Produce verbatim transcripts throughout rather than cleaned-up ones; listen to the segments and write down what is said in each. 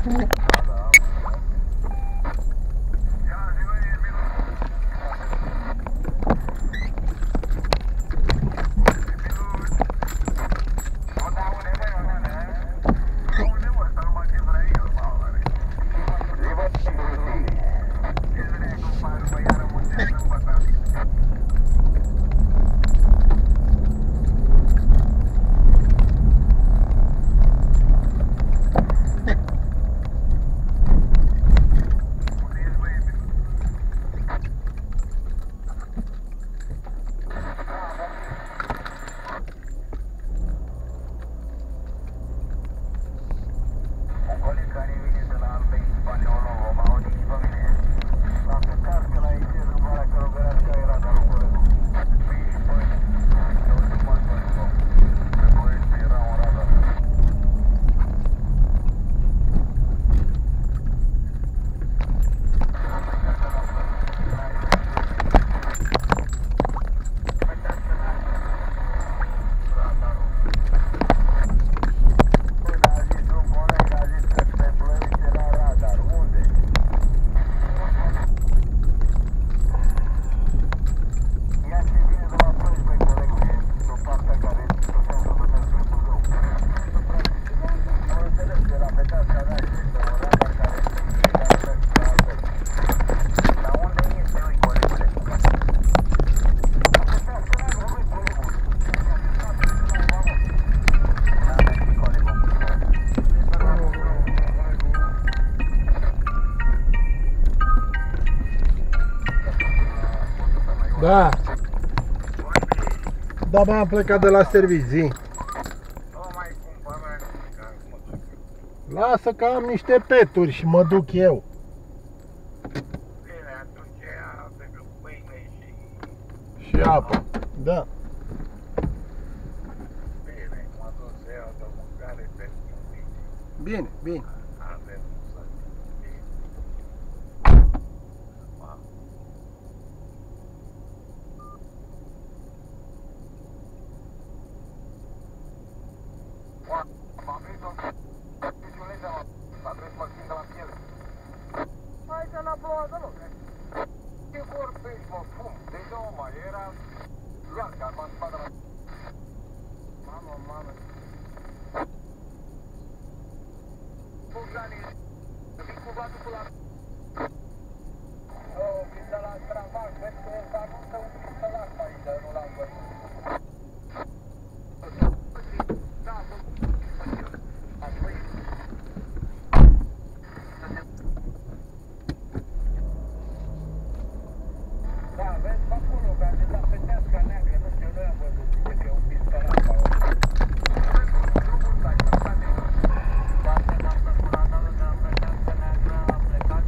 Da. Da, bă, am plecat de la servicii. Lasă că am niște peturi și mă duc eu. Bine, atunci avem pâine și... Și apă. Da. Bine, mă duc să iau de mâncare pentru un pic. Bine, bine. Avem să fie. M-am venit o piciuleță la trei măsini de la piele. Hai că n-a plouat deloc. Ce vorbești, mă, fum? Deja o mai era... Joarca, m-am spus de la... Mamă, mamă. Bogdani, vin cu vatul cu la... Oh, vin de la Stravac, vezi că ăsta nu se uite să lasă aici, nu l-am văzut. Da, vezi pe acolo, că a zis pe teasca neagră, nu știu, nu i-am văzut, zice că e un pistolat acolo. Drumul ăsta, e pe spate. Poate n-am plăcut la dalul de la pe teasca neagră, am plecat.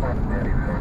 Very